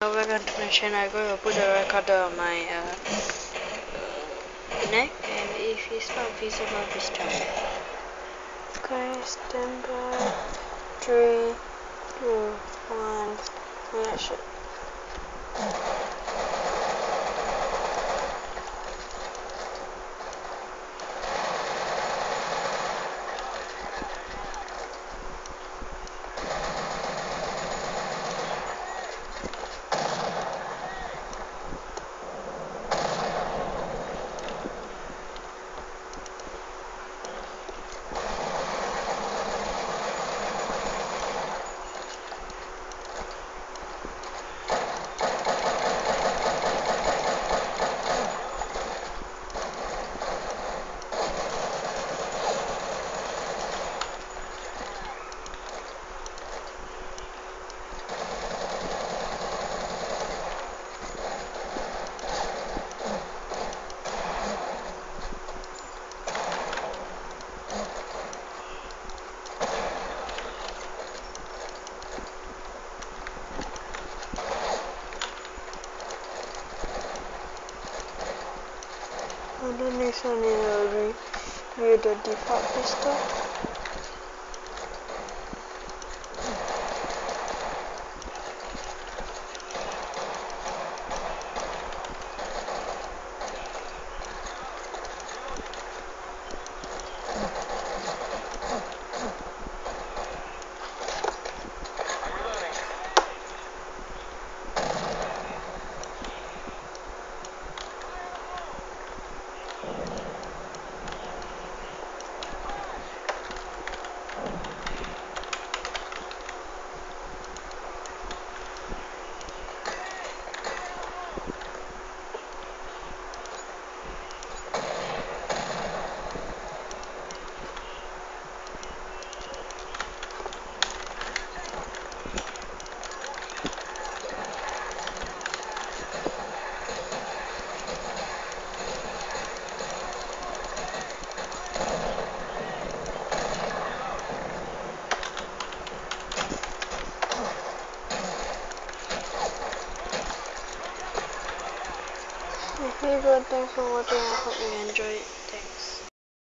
We're going to mention I'm going to put a recorder on my neck, and if it's not visible this time. Okay, stand by. 3, 2, 1, action. And the next one is review the default pistol. Hey guys, thanks for watching. I hope you enjoyed.